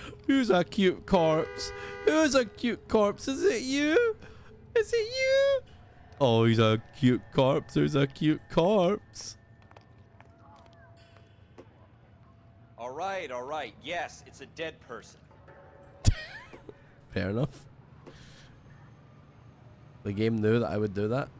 Who's a cute corpse? Who's a cute corpse? Is it you? Is it you? Oh, he's a cute corpse. There's a cute corpse. All right, all right. Yes, it's a dead person. Fair enough. The game knew that I would do that.